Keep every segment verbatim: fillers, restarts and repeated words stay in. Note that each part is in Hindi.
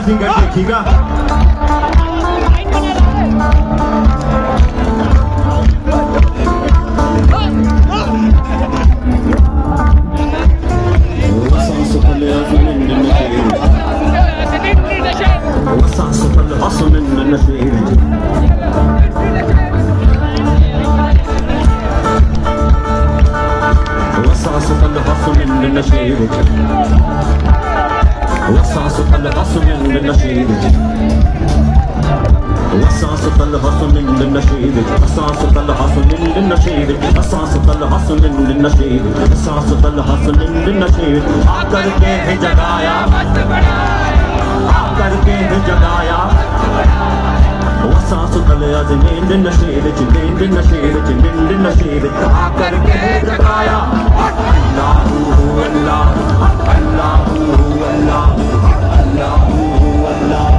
फिगर देखिएगा। وسعصف الأصل من النشيد وسعصف الأصل من النشيد وسعصف الأصل من النشيد وسعصف الأصل من النشيد وسعصف الأصل من النشيد وسعصف الأصل من النشيد وسعصف الأصل من النشيد आकर के है जगाया आकर के है जगाया वसعصف الأصل من النشيد من النشيد من النشيد आकर के है जगाया अल्लाह हू अल्लाह अल्लाह हू अल्लाह अल्लाह हू अल्लाह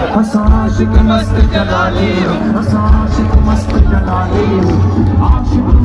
आशिक मस्त जलाली आशिक मस्त जलाली आशिक